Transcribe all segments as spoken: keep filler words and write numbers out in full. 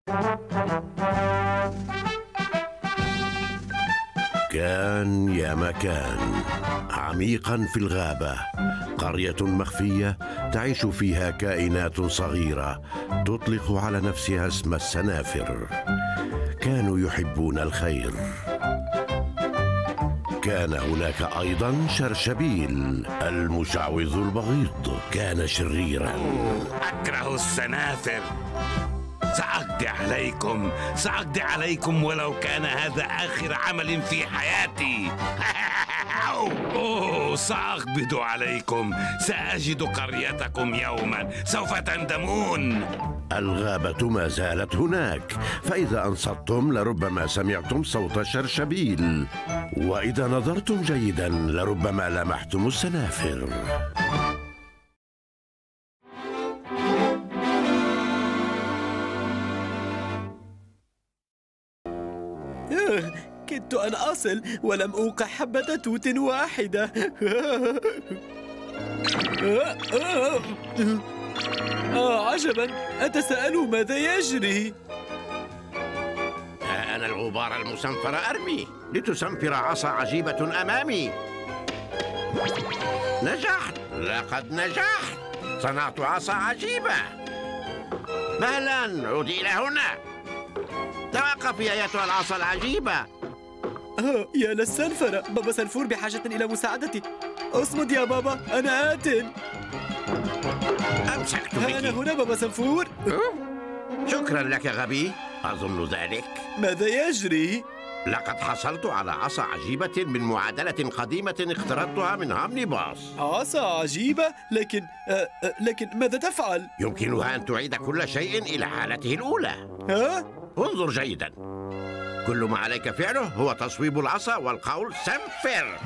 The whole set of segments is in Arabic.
كان يا مكان عميقا في الغابة قرية مخفية تعيش فيها كائنات صغيرة تطلق على نفسها اسم السنافر. كانوا يحبون الخير. كان هناك أيضا شرشبيل المشعوذ البغيض، كان شريرا. أكره السنافر. سأقضي عليكم سأقضي عليكم ولو كان هذا آخر عمل في حياتي. أوه سأقبض عليكم. سأجد قريتكم يوما سوف تندمون. الغابة ما زالت هناك، فإذا أنصتم لربما سمعتم صوت شرشبيل، وإذا نظرتم جيدا لربما لمحتم السنافر. كدت أن أصل ولم أوقع حبة توت واحدة. آه عجبا، أتساءل ماذا يجري؟ أنا الغبار المصنفر أرمي لتسنفر عصا عجيبة أمامي. نجحت، لقد نجحت. صنعت عصا عجيبة. مهلا، عودي إلى هنا. توقفي يا أيتها العصا العجيبة. آه يا للسنفرة، بابا سنفور بحاجة إلى مساعدتي. اصمد يا بابا، أنا آت. أمسكت بك. أنا هنا بابا سنفور. شكرا لك غبي، أظن ذلك. ماذا يجري؟ لقد حصلت على عصا عجيبة من معادلة قديمة اقترضتها من هامني باص. عصا عجيبة؟ لكن آه آه لكن ماذا تفعل؟ يمكنها أن تعيد كل شيء إلى حالته الأولى. ها؟ انظر جيدا. كل ما عليك فعله هو تصويب العصا والقول سنفر.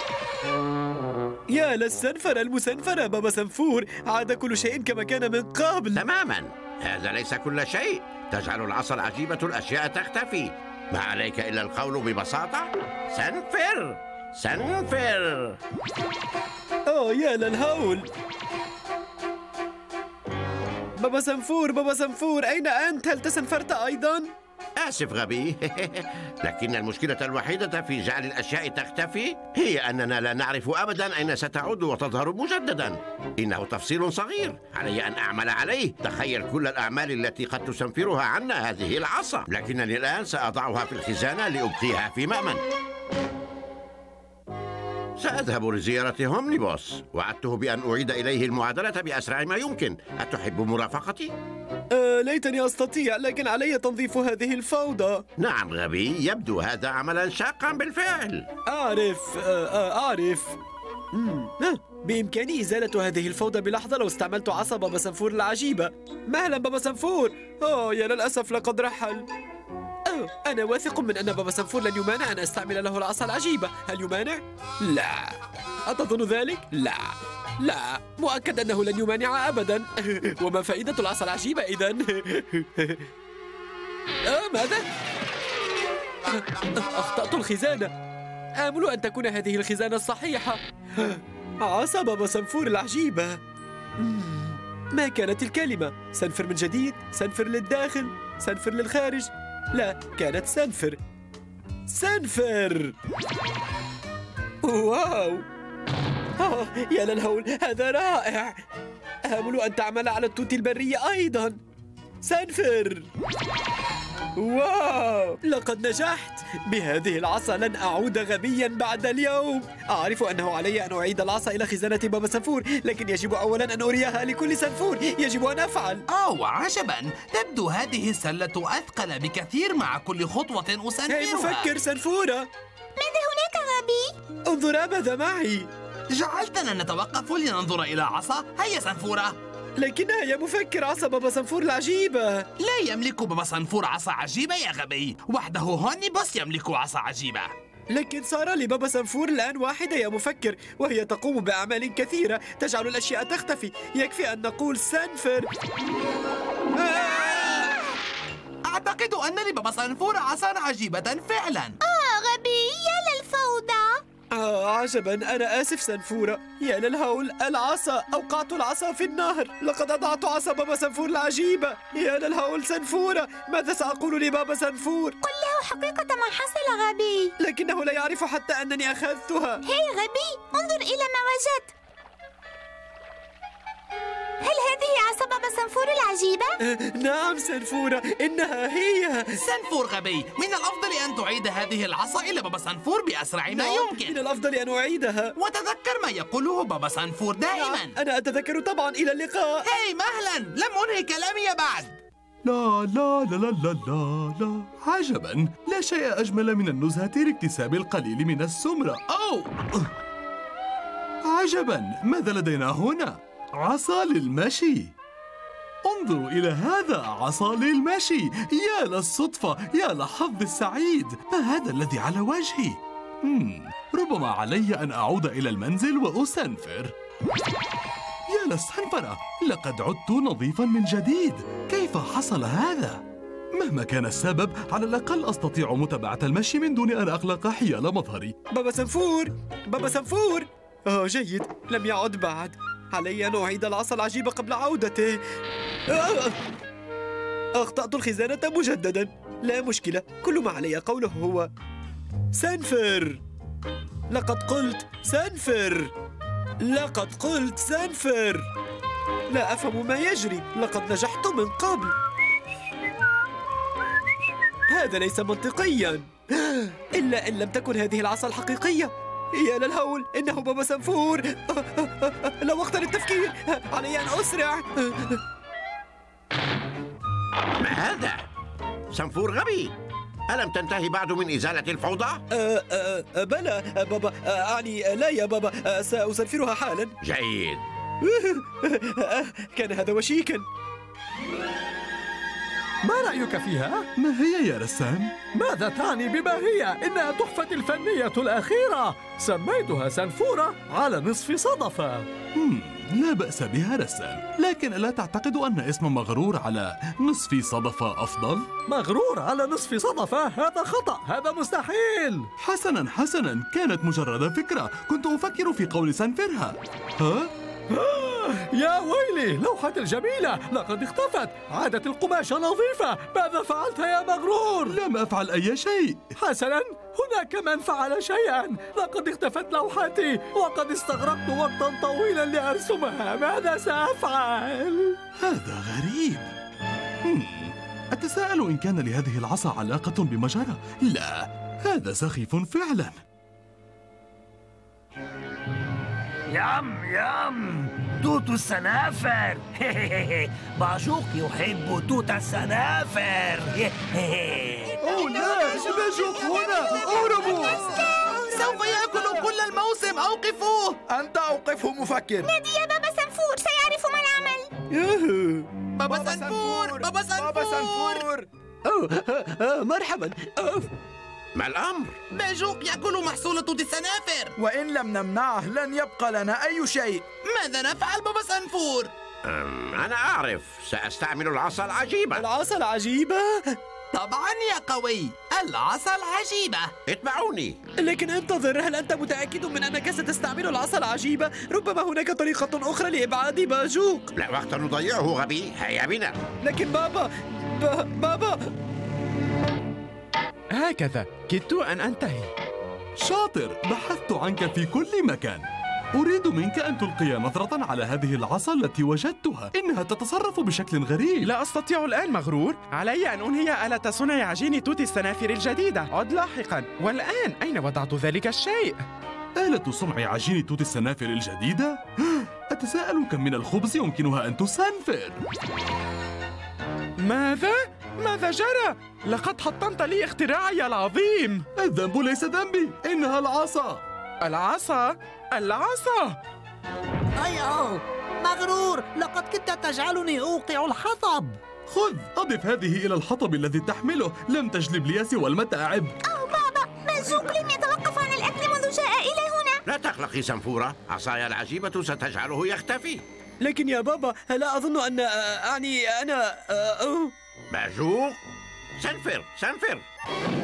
يا للسنفرة المسنفرة بابا سنفور، عاد كل شيء كما كان من قبل. تماما، هذا ليس كل شيء. تجعل العصا العجيبة الأشياء تختفي. ما عليك إلا القول ببساطة سنفر سنفر. أوه يا للهول. بابا سنفور بابا سنفور، أين أنت؟ هل تسنفرت أيضا؟ آسف غبي. لكن المشكلة الوحيدة في جعل الأشياء تختفي هي أننا لا نعرف أبدا أين ستعود وتظهر مجددا. إنه تفصيل صغير علي أن أعمل عليه. تخيل كل الأعمال التي قد تسنفرها عنا هذه العصا، لكنني الآن سأضعها في الخزانة لأبقيها في مأمن. سأذهب لزيارة هومني بوس. وعدته بأن أعيد إليه المعادلة بأسرع ما يمكن. أتحب مرافقتي؟ أه ليتني أستطيع، لكن علي تنظيف هذه الفوضى. نعم غبي، يبدو هذا عملا شاقا بالفعل. أعرف أه أعرف مم. بإمكاني إزالة هذه الفوضى بلحظة لو استعملت عصا بابا سنفور العجيبة. مهلا بابا سنفور. أوه يا للأسف لقد رحل. أوه أنا واثق من أن بابا سنفور لن يمانع أن أستعمل له العصا العجيبة. هل يمانع؟ لا. أتظن ذلك؟ لا لا، مؤكد أنه لن يمانع أبدا. وما فائدة العصا العجيبة إذن؟ آه ماذا؟ أخطأت الخزانة. آمل أن تكون هذه الخزانة الصحيحة. عصا بابا سنفور العجيبة. ما كانت الكلمة؟ سنفر من جديد؟ سنفر للداخل؟ سنفر للخارج؟ لا، كانت سنفر. سنفر. واو. آه يا للهول، هذا رائع. آمل أن تعمل على التوت البري أيضا. سنفر. واو، لقد نجحت. بهذه العصا لن أعود غبيا بعد اليوم. أعرف أنه علي أن أعيد العصا إلى خزانة بابا سنفور، لكن يجب أولا أن أريها لكل سنفور. يجب أن أفعل. أوه عجبا، تبدو هذه السلة أثقل بكثير مع كل خطوة أسنفرها. هي مفكر سنفورة. ماذا هناك غبي؟ انظر ماذا معي. جعلتنا نتوقف لننظر إلى عصا. هيا سنفورة. لكنها يا مفكر عصا بابا سنفور العجيبة. لا يملك بابا سنفور عصا عجيبة يا غبي، وحده هوني بوس يملك عصا عجيبة. لكن صار لبابا سنفور الآن واحدة يا مفكر، وهي تقوم بأعمال كثيرة تجعل الأشياء تختفي. يكفي أن نقول سنفر. أعتقد أن لبابا سنفور عصا عجيبة فعلا. آه غبي، يا للفوضى. آه عجبا، أنا آسف سنفورة. يا للهول، العصا، أوقعت العصا في النهر. لقد أضعت عصا بابا سنفور العجيبة. يا للهول سنفورة، ماذا سأقول لبابا سنفور؟ قل له حقيقة ما حصل غبي. لكنه لا يعرف حتى أنني أخذتها. هي غبي، انظر إلى ما وجدت. هل هذه عصا بابا سنفور العجيبة؟ آه نعم سنفورة، إنها هي. سنفور غبي، من الأفضل أن تعيد هذه العصا إلى بابا سنفور بأسرع ما نعم، يمكن. من الأفضل أن أعيدها. وتذكر ما يقوله بابا سنفور دائما. نعم، أنا أتذكر طبعا. إلى اللقاء. هاي مهلا، لم أنهي كلامي بعد. لا لا لا لا لا لا لا عجبا، لا شيء أجمل من النزهة لاكتساب القليل من السمرة. أو عجبا، ماذا لدينا هنا؟ عصا للمشي. انظروا إلى هذا، عصا للمشي. يا للصدفة، يا لحظ السعيد. ما هذا الذي على وجهي؟ مم. ربما علي أن أعود إلى المنزل وأسنفر. يا للسنفرة، لقد عدت نظيفا من جديد. كيف حصل هذا؟ مهما كان السبب، على الأقل أستطيع متابعة المشي من دون أن أقلق حيال مظهري. بابا سنفور، بابا سنفور. آه جيد، لم يعد بعد. علي أن أعيد العصا العجيبة قبل عودته. آه. أخطأت الخزانة مجددا. لا مشكلة، كل ما علي قوله هو سنفر. لقد قلت سنفر. لقد قلت سنفر. لا أفهم ما يجري. لقد نجحت من قبل. هذا ليس منطقيا، إلا إن لم تكن هذه العصا الحقيقية. يا للهول، إنه بابا سنفور. لا وقت للتفكير، علي أن أسرع. ما هذا؟ سنفور غبي، ألم تنتهي بعد من إزالة الفوضى؟ أه أه بلى أه بابا، أه أعني لا يا بابا، أه سأسنفرها حالا. جيد. كان هذا وشيكا. ما رأيك فيها؟ ما هي يا رسام؟ ماذا تعني بما هي؟ إنها تحفتي الفنية الأخيرة. سميتها سنفورة على نصف صدفة. مم. لا بأس بها رسام، لكن ألا تعتقد أن اسم مغرور على نصف صدفة أفضل؟ مغرور على نصف صدفة؟ هذا خطأ، هذا مستحيل. حسنا حسنا، كانت مجرد فكرة، كنت أفكر في قول سنفرها. ها؟ يا ويلي، لوحتي الجميلة لقد اختفت. عادت القماشة نظيفة. ماذا فعلت يا مغرور؟ لم أفعل أي شيء. حسنا، هناك من فعل شيئا. لقد اختفت لوحتي وقد استغرقت وقتا طويلا لأرسمها. ماذا سأفعل؟ هذا غريب. هم. أتساءل إن كان لهذه العصا علاقة بمجرة. لا، هذا سخيف فعلا. يم يم، توت السنافر. باجوق يحب توت السنافر. أوه لا، باجوق هنا، أهربوا. سوف يأكل كل الموسم، أوقفوه. أنت أوقفه مفكر. نادي يا بابا سنفور، سيعرف ما العمل. ياهو. بابا سنفور، بابا سنفور. أوه آه مرحبا. أوه. ما الأمر؟ باجوق يأكل محصول توت السنافر. وإن لم نمنعه لن يبقى لنا أي شيء. ماذا نفعل بابا سنفور؟ أم، أنا أعرف، سأستعمل العصا العجيبة. العصا العجيبة؟ طبعا يا قوي، العصا العجيبة. اتبعوني. لكن انتظر، هل أنت متأكد من أنك ستستعمل العصا العجيبة؟ ربما هناك طريقة أخرى لإبعاد باجوق. لا وقت نضيعه غبي، هيا بنا. لكن بابا ب... بابا هكذا كدت أن أنتهي. شاطر، بحثت عنك في كل مكان. أريد منك أن تلقي نظرة على هذه العصا التي وجدتها. إنها تتصرف بشكل غريب. لا أستطيع الآن مغرور. علي أن أنهي آلة صنع عجين توت السنافر الجديدة. عد لاحقا. والآن أين وضعت ذلك الشيء؟ آلة صنع عجين توت السنافر الجديدة؟ أتساءل كم من الخبز يمكنها أن تسنفر؟ ماذا؟ ماذا جرى؟ لقد حطمت لي اختراعي العظيم. الذنب ليس ذنبي، إنها العصا. العصا؟ العصا؟ أيوه مغرور، لقد كدت تجعلني أوقع الحطب. خذ، أضف هذه إلى الحطب الذي تحمله. لم تجلب لي سوى المتاعب. أوه بابا، باجوق لم يتوقف عن الأكل منذ جاء إلى هنا. لا تقلقي سنفورة، عصاي العجيبة ستجعله يختفي. لكن يا بابا، لا أظن أن أعني أنا أه... باجوق، سنفر سنفر.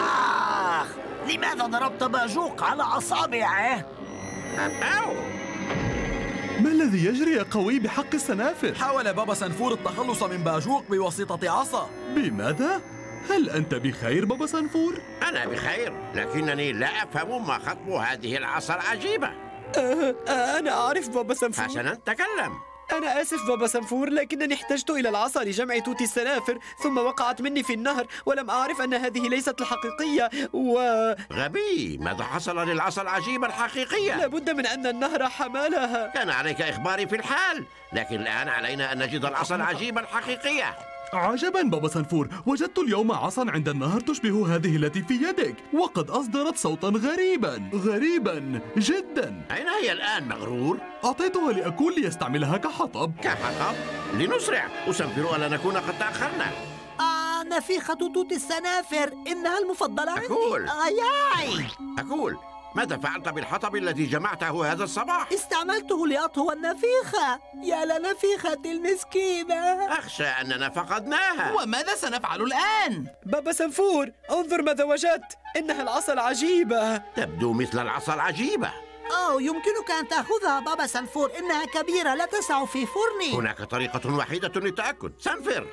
آخ! لماذا ضربت باجوق على أصابعه؟ أو ما الذي يجري يا قوي بحق السنافر؟ حاول بابا سنفور التخلص من باجوق بواسطة عصا. بماذا؟ هل أنت بخير بابا سنفور؟ أنا بخير، لكنني لا أفهم ما خطب هذه العصا العجيبة. أه أه أنا أعرف بابا سنفور. حسنا، تكلم. أنا آسف بابا سنفور، لكنني احتجت إلى العصا لجمع توت السنافر، ثم وقعت مني في النهر ولم أعرف أن هذه ليست الحقيقية و... غبي، ماذا حصل للعصا العجيبة الحقيقية؟ لابد من أن النهر حملها. كان عليك إخباري في الحال، لكن الآن علينا أن نجد العصا العجيبة الحقيقية. عجبا بابا سنفور، وجدت اليوم عصا عند النهر تشبه هذه التي في يدك، وقد أصدرت صوتا غريبا غريبا جدا. أين هي الآن مغرور؟ أعطيتها لأكون ليستعملها كحطب. كحطب؟ لنسرع، أسنفر ألا نكون قد تأخرنا. آه نفيخة توت السنافر، إنها المفضلة عندي. أقول آي آي أقول ماذا فعلت بالحطب الذي جمعته هذا الصباح؟ استعملته لأطهو النفيخة. يا لنفيخة المسكينة. أخشى أننا فقدناها. وماذا سنفعل الآن؟ بابا سنفور، انظر ماذا وجدت، إنها العصا العجيبة. تبدو مثل العصا العجيبة. أوه، يمكنك أن تأخذها بابا سنفور، إنها كبيرة لا تسع في فرني. هناك طريقة وحيدة للتأكد. سنفر.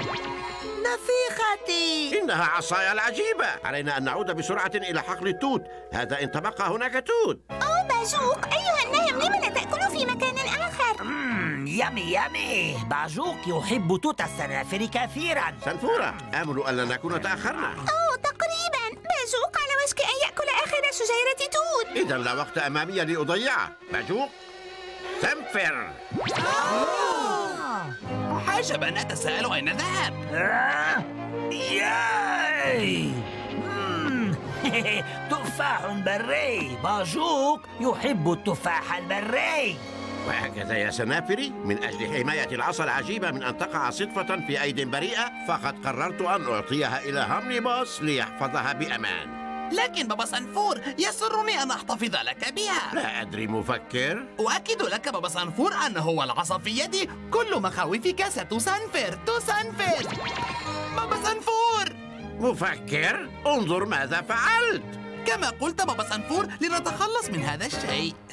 نفيختي. إنها عصاي العجيبة. علينا أن نعود بسرعة إلى حقل التوت، هذا إن تبقى هناك توت. أوه باجوق، أيها النهم، لم لا تأكل في مكان آخر؟ مم، يمي يمي. باجوق يحب توت السنافر كثيرا. سنفورة، آمل ألا نكون تأخرنا. أوه تقريبا، باجوق على وشك أن يأكل آخر شجيرة توت. إذا لا وقت أمامي لأضيعه. باجوق، سنفر. عجبا، أتساءل أين ذهب؟ آه؟ ياي! مم، تفاح بري. باجوق يحب التفاح البري. وهكذا يا سنافري، من أجل حماية العصا العجيبة من أن تقع صدفة في أيد بريئة، فقد قررت أن أعطيها إلى هامنيبوس ليحفظها بأمان. لكن بابا سنفور، يسرني أن أحتفظ لك بها. لا أدري مفكر. أؤكد لك بابا سنفور أنه والعصا في يدي، كل مخاوفك ستسنفر تسنفر. بابا سنفور مفكر، انظر ماذا فعلت. كما قلت بابا سنفور، لنتخلص من هذا الشيء.